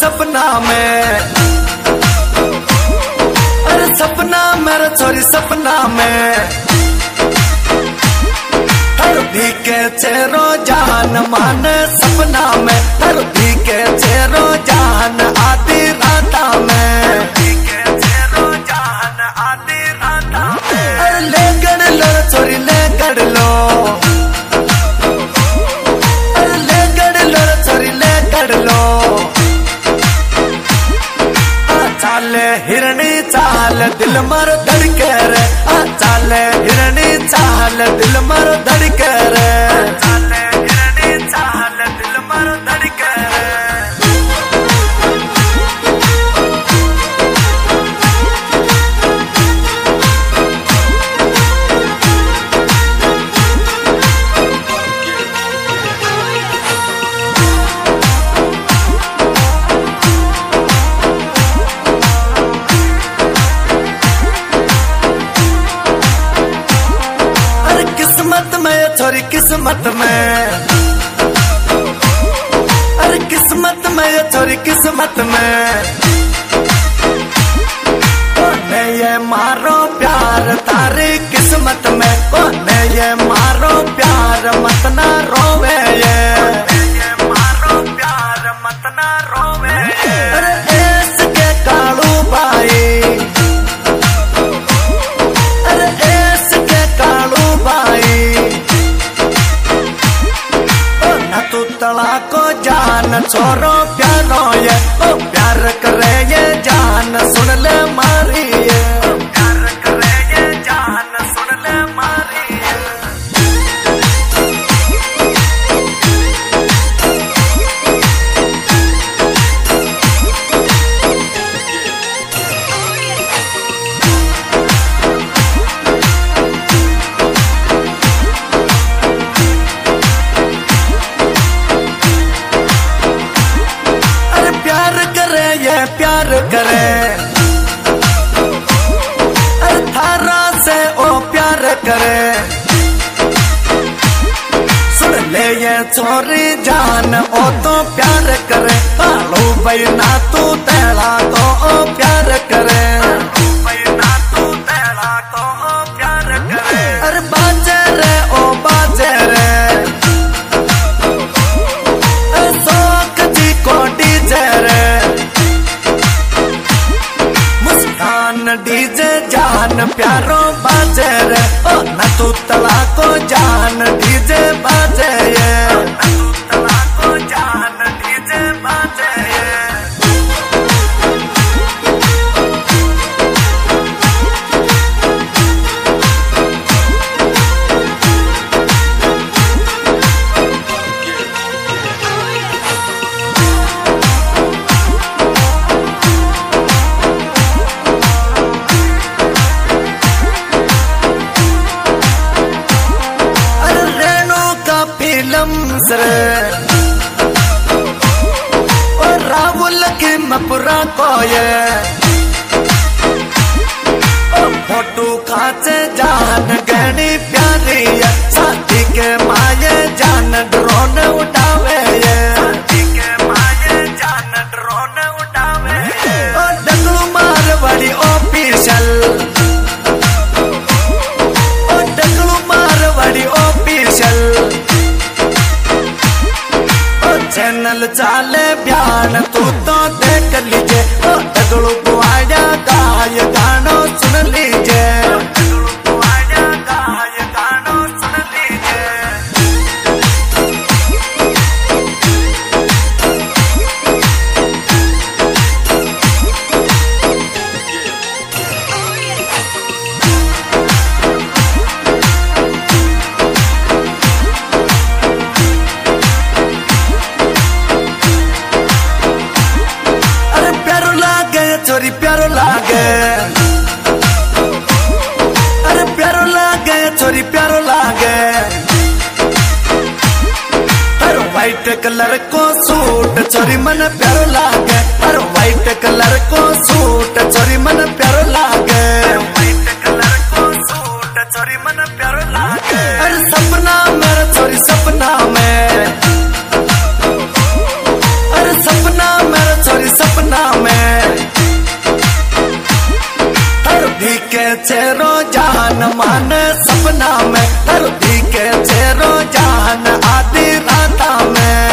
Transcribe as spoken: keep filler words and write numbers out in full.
सपना में, अरे सपना मेरा छोरी सपना में हर भी के चेरो जान मान सपना में, हर भी के चेरो जान आधी राता में, आधी राता में। अरे ले गड़ लो छोरी ले गड़ लो, अरे ले गड़ लो छोरी ले गड़ लो। चाले हिरणी चाल दिल मारो धड़के रे, चाले हिरणी चाल दिल मारो धड़के रे, चाले हिरणी चाल दिल मारो धड़के रे। किस्मत में छोरी किस्मत में, अरे किस्मत में छोरी किस्मत में कोने ये मारो प्यार तारी किस्मत में, कोने ये मारो प्यार मत ना रोवे ये, मारो प्यार मत ना रोवे। अरे ऐस के कालू भाई, अरे ऐस के कालू भाई तू तला को जान छोरो प्यारो ये, ओ प्यार करे ये जान सुन ले मारी ये, प्यार करे ये जान सुन ले मारी ये। प्यार करे अरे थारा से ओ प्यार करे, सुन ले ये छोरी जान ओ तो प्यार करे, आलू भाई ना तू तेला तो ओ प्यार करे, भाई ना तू तेला तो ओ प्यार करे। अरे बाजे रे ओ बाजे रे शौक जी को डीजे रे, डीजे जान प्यारो बाजे रे, ओ न तू तला को जान डीजे बाजे ये, न तू तला को जान डीजे बाजे ये। और राहुल की मपुरा को ये फोटो खाचे जान गहनी प्यारी है, शादी के माये जान ड्रोन उठावे ये, शादी के माये जान ड्रोन उठावे ये। और डगलू मारवाड़ी ऑफिशियल, और डगलू मारवाड़ी ऑफिशियल चैनल चाले बयान तू तो देख लीजिए, ओ डगलू बुआया गाय गानो सुन लीजिए, डगलू बुआया गाय गानो सुन लीजिए। छोरी प्यारो लागे, अरे प्यारो लागे छोरी प्यारो लागे, हर व्हाइट कलर को सूट छोरी मन प्यारो लागे, हर व्हाइट कलर को सूट छोरी मन प्यारो लागे, व्हाइट कलर को सूट छोरी मन प्यारो लागे। अरे सपना मेरा छोरी सपना में, अरे सपना मेरा छोरी दिखे चेरो जान मान सपना में, हर दिखे चेरो जान आधी रात में।